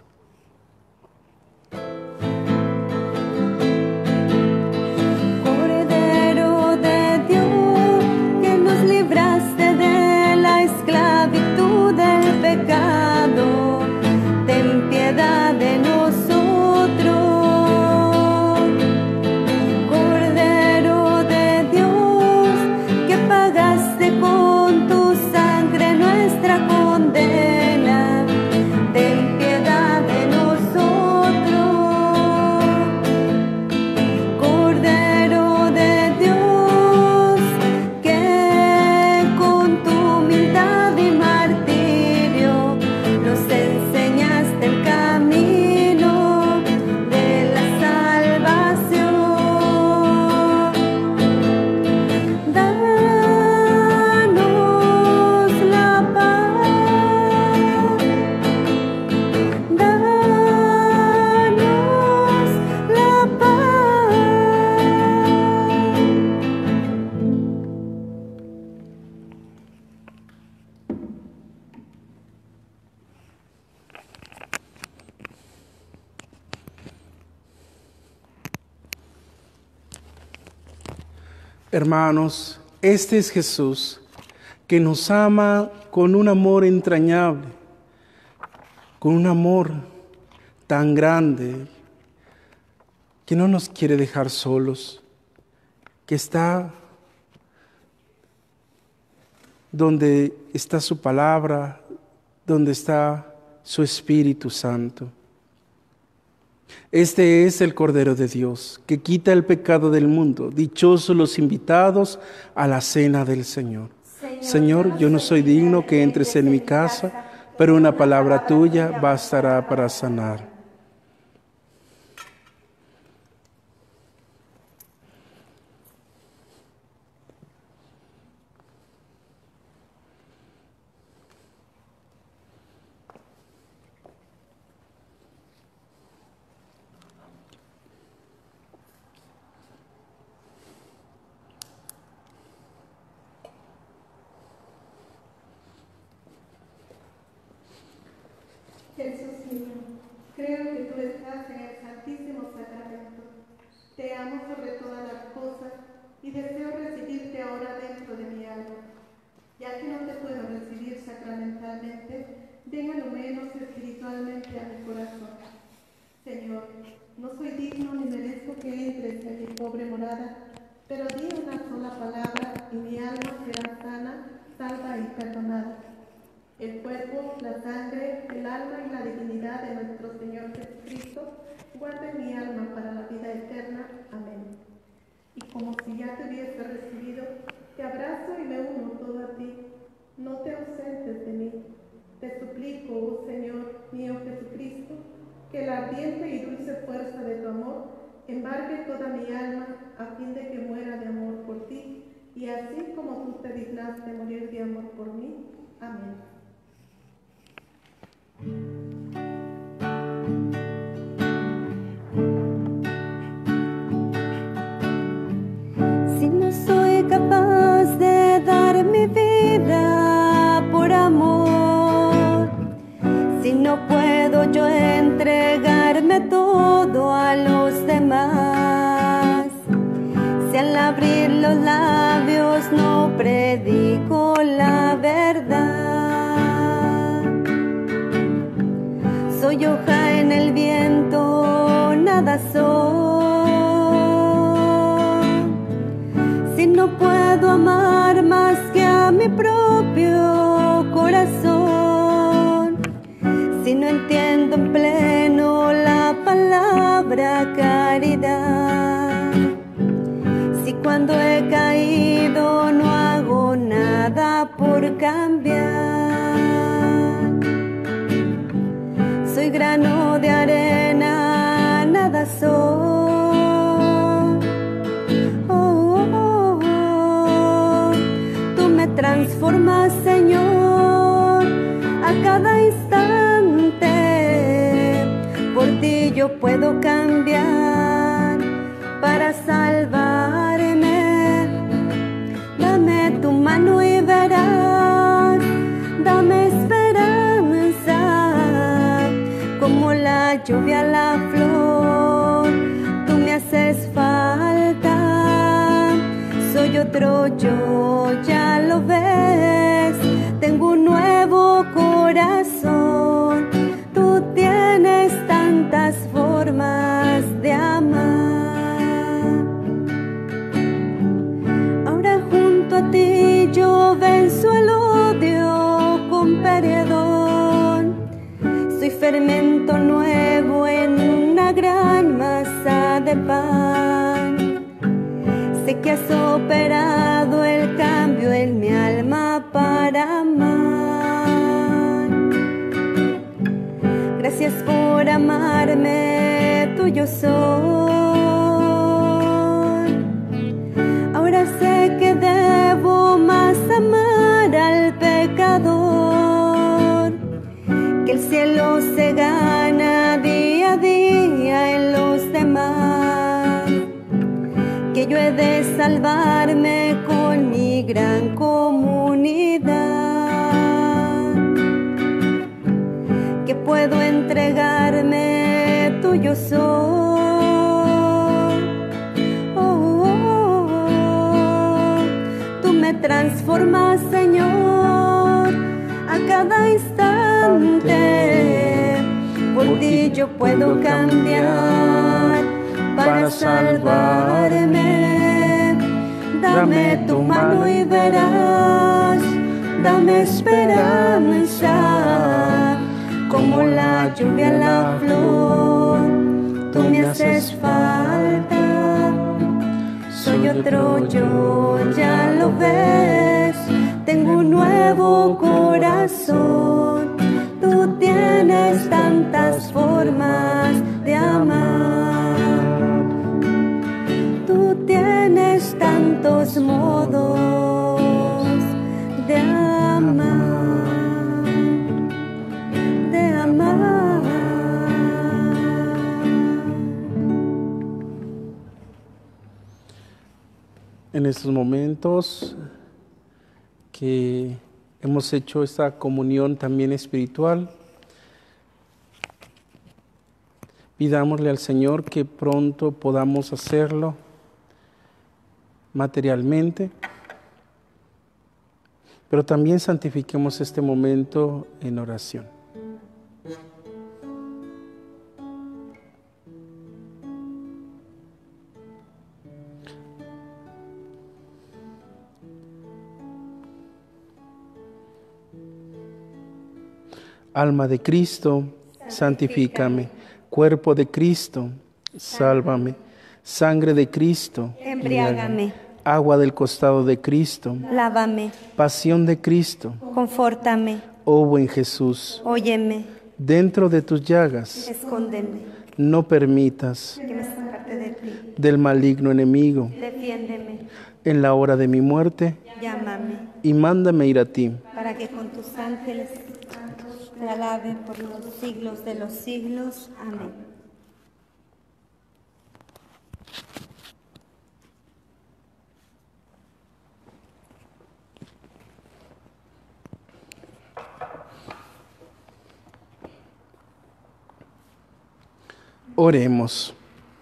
Cordero de Dios, que nos libraste de la esclavitud del pecado, ten piedad de nosotros. Cordero de Dios, que pagaste con tu sangre nuestra condena, ten piedad de nosotros. Cordero de Dios, que con tu humildad y martirio nos enseñaste el camino de la salvación. Danos la paz, danos la paz.
Hermanos, este es Jesús, que nos ama con un amor entrañable, con un amor tan grande, que no nos quiere dejar solos, que está donde está su palabra, donde está su Espíritu Santo. Este es el Cordero de Dios, que quita el pecado del mundo. Dichosos los invitados a la cena del Señor. Señor, yo no soy digno que entres en mi casa, pero una palabra tuya bastará para sanar.
Jesús mío, creo que tú estás en el Santísimo Sacramento. Te amo sobre todas las cosas y deseo recibirte ahora dentro de mi alma. Ya que no te puedo recibir sacramentalmente, ven a lo menos espiritualmente a mi corazón. Señor, no soy digno ni merezco que entres en mi pobre morada, pero di una sola palabra y mi alma será sana, salva y perdonada. El cuerpo, la sangre, el alma y la divinidad de nuestro Señor Jesucristo guarden mi alma para la vida eterna. Amén. Y como si ya te hubiese recibido, te abrazo y me uno todo a ti. No te ausentes de mí. Te suplico, oh Señor mío Jesucristo, que la ardiente y dulce fuerza de tu amor embargue toda mi alma a fin de que muera de amor por ti, y así como tú te dignaste morir de amor por mí. Amén.
Si no soy capaz de dar mi vida por amor, si no puedo yo entregarme todo a los demás, si al abrir los labios no predico la verdad, soy hoja en el viento, nada soy. no puedo amar más que a mi propio corazón. Si no entiendo en pleno la palabra caridad. Si cuando he caído no hago nada por cambiar. Soy grano de arena, nada soy. Transformas, Señor, a cada instante. Por ti yo puedo cambiar para salvarme. Dame tu mano y verás, dame esperanza, como la lluvia a la flor. Tú me haces falta, soy otro yo, ya lo ves, tengo un nuevo corazón. Tú tienes tantas formas de amar. Ahora junto a ti yo venzo el odio con perdón. Soy fermento nuevo en una gran masa de pan. Sé que has operado el cambio en mi alma para amar. Gracias por amarme, tuyo soy. Ahora sé que debo más amar al pecador, que el cielo se gana día a día en los demás, que yo he de salvarme con mi gran comunidad, que puedo entregarme, tuyo soy. Oh, oh, oh. Tú me transformas, Señor, a cada instante. Por ti yo puedo cambiar para salvarme. Dame tu mano y verás, dame esperanza, como la lluvia a la flor. Tú me haces falta, soy otro yo, ya lo ves, tengo un nuevo corazón. Tú tienes tantas formas de amar. Tú tienes tantos modos de amar, de amar.
En estos momentos que hemos hecho esta comunión también espiritual, pidámosle al Señor que pronto podamos hacerlo materialmente, pero también santifiquemos este momento en oración. Alma de Cristo, santifícame. Cuerpo de Cristo, sálvame. Sangre de Cristo,
Embriágame.
Agua del costado de Cristo,
Lávame.
Pasión de Cristo,
Confórtame.
oh buen Jesús,
Óyeme.
dentro de tus llagas,
Escóndeme.
no permitas
Que me aparte de ti.
del maligno enemigo.
Defiéndeme.
En la hora de mi muerte,
Llámame.
y mándame ir a ti.
Para que con tus ángeles te alabe por los siglos de los siglos. Amén.
Oremos.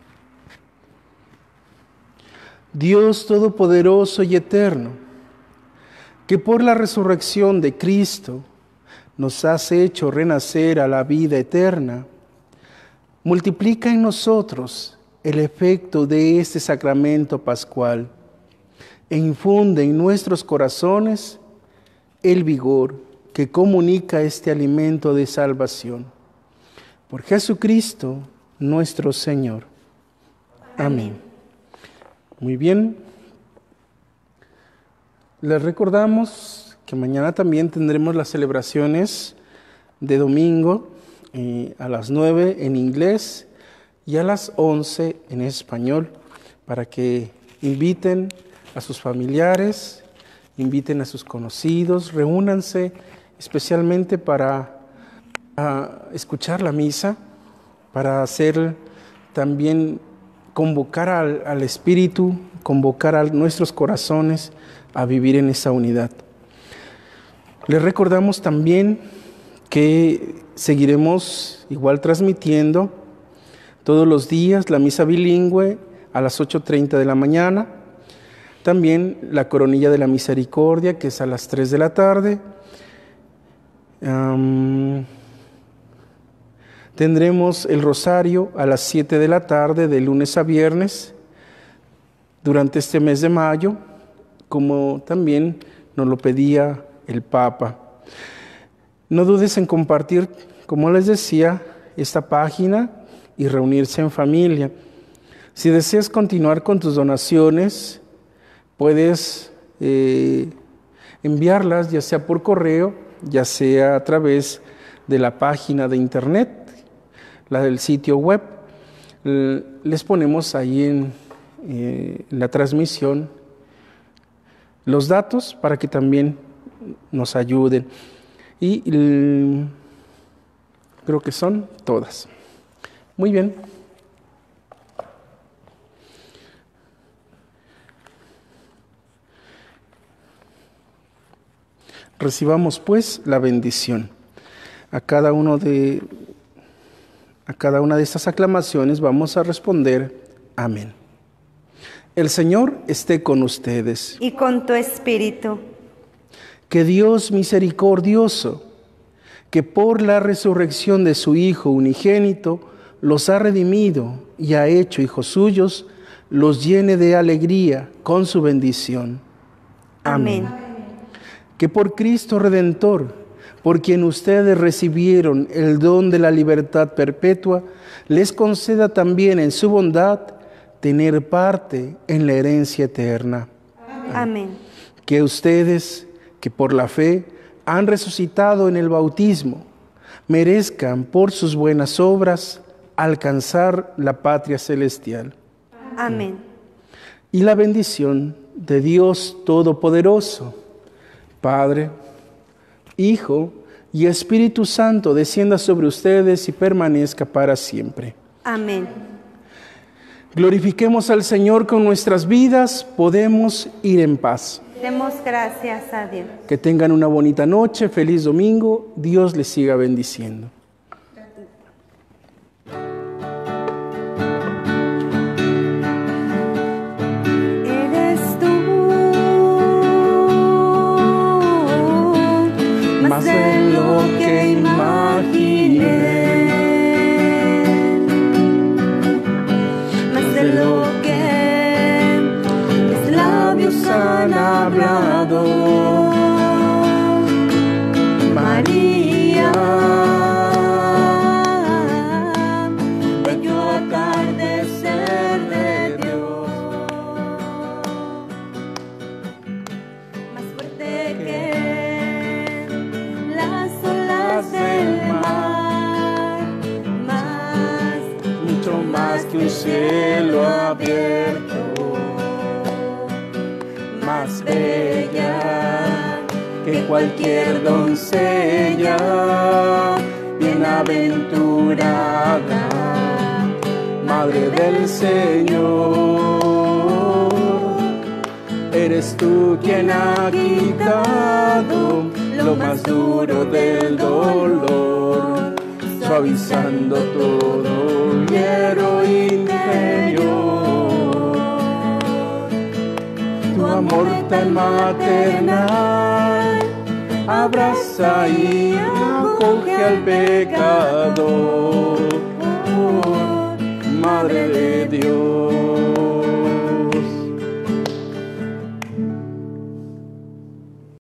Dios Todopoderoso y Eterno, que por la resurrección de Cristo nos has hecho renacer a la vida eterna, multiplica en nosotros el efecto de este sacramento pascual, e infunde en nuestros corazones el vigor que comunica este alimento de salvación. Por Jesucristo nuestro Señor. Amén. Muy bien. Les recordamos que mañana también tendremos las celebraciones de domingo eh, a las nueve en inglés y a las once en español, para que inviten a sus familiares, inviten a sus conocidos, reúnanse especialmente para a escuchar la misa, para hacer también, convocar al, al Espíritu, convocar a nuestros corazones a vivir en esa unidad. Les recordamos también que seguiremos igual transmitiendo todos los días la misa bilingüe a las ocho treinta de la mañana, también la coronilla de la misericordia, que es a las tres de la tarde. Um, tendremos el rosario a las siete de la tarde, de lunes a viernes, durante este mes de mayo, como también nos lo pedía el Papa. No dudes en compartir, como les decía, esta página y reunirse en familia. Si deseas continuar con tus donaciones, puedes eh, enviarlas ya sea por correo, ya sea a través de la página de internet, la del sitio web. Les ponemos ahí en, eh, en la transmisión los datos para que también nos ayuden. Y el, creo que son todas. Muy bien. Recibamos pues la bendición. A cada uno de a cada una de estas aclamaciones vamos a responder amén. El Señor esté con ustedes.
Y con tu espíritu.
Que Dios misericordioso, que por la resurrección de su Hijo unigénito los ha redimido y ha hecho hijos suyos, los llene de alegría con su bendición. Amén. Amén. Que por Cristo Redentor, por quien ustedes recibieron el don de la libertad perpetua, les conceda también en su bondad tener parte en la herencia eterna.
Amén.
Que ustedes, que por la fe han resucitado en el bautismo, merezcan por sus buenas obras alcanzar la patria celestial.
Amén.
Y la bendición de Dios Todopoderoso, Padre, Hijo y Espíritu Santo, descienda sobre ustedes y permanezca para siempre.
Amén.
Glorifiquemos al Señor con nuestras vidas, podemos ir en paz.
Demos gracias a Dios.
Que tengan una bonita noche, feliz domingo, Dios les siga bendiciendo.
Eres tú,
más de lo que imaginé,
más de lo que mis labios han hablado. María, bello atardecer de Dios, más fuerte que las olas del mar, más,
mucho más que un cielo abierto, más bella que cualquier doncella, bienaventurada, Madre del Señor. Eres tú quien ha quitado lo más duro del dolor, suavizando todo hierro interior. Tu amor tan maternal abraza y acoge al pecador, Madre de Dios.